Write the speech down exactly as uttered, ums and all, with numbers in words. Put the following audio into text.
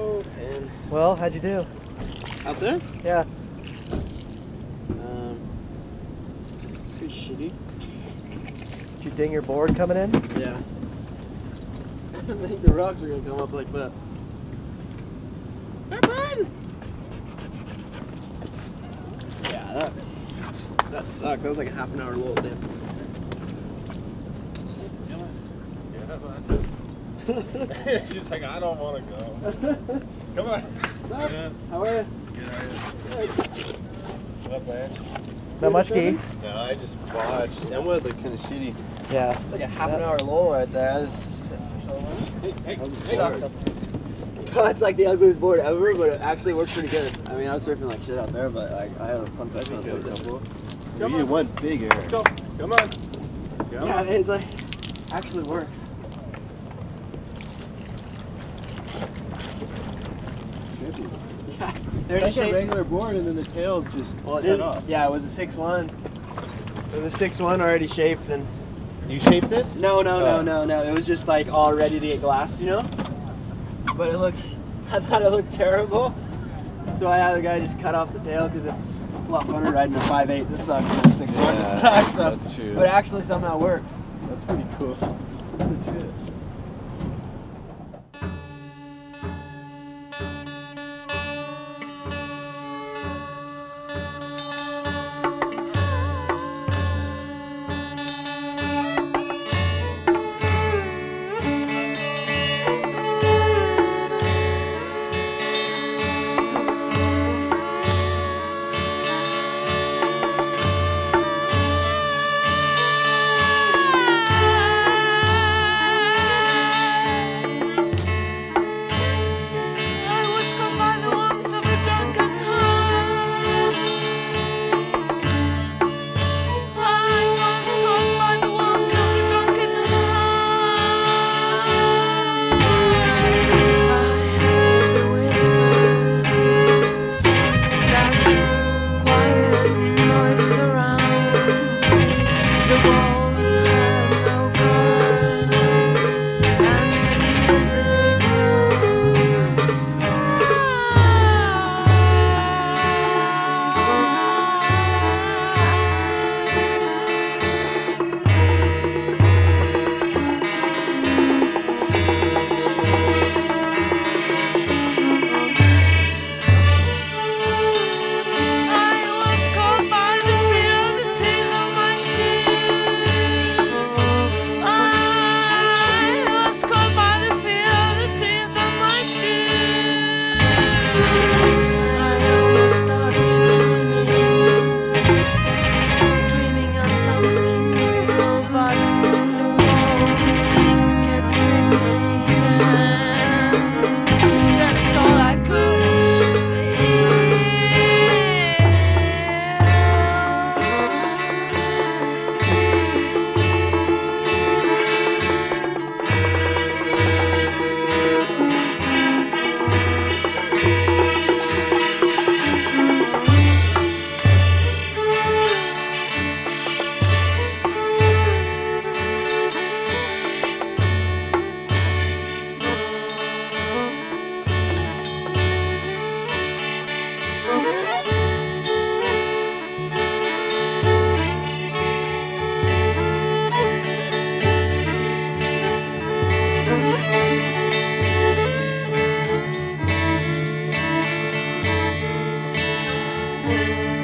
go. And well, how'd you do? out there? Yeah. Um, pretty shitty. Did you ding your board coming in? Yeah. I think the rocks are gonna come up like that. Happen! Yeah, that that sucked. That was like a half an hour load there. She's like, I don't want to go. Come on. What's up? How are you? Good. Not bad. Not much ski? No, I just watched. That was like kind of shitty. Yeah. It's like a half an hour lull right there. Hey, hey, hey. Sucks. It's like the ugliest board ever, but it actually works pretty good. I mean, I was surfing like shit out there, but like, I had a fun session. I think It was You need one big air. So, Come on. Come yeah, on. it's like actually works. Yeah, they're Like just a shape- regular board, and then the tail's just well, it cut is, off. yeah, it was a six one. It was a six one already shaped, and You shaped this? no, no, no, Oh. no, no. It was just like all ready to get glassed, you know. But it looked, I thought it looked terrible. So I had the guy just cut off the tail because it's a lot funner riding a five eight. This sucks. And a six one. Yeah, This sucks. So, that's true. but it actually somehow works. That's pretty cool. That's legit. I was caught by the warmth of a drunken heart. I was caught by the warmth of a drunken heart. I heard the whispers, that quiet noises around. The walls had no color, and the music no I was caught by the fear of the tears on my shoes. I was caught by the fear of the tears on my shoes. I almost started dreaming, dreaming of something real, but the walls kept dreaming, and that's all I could Thank you.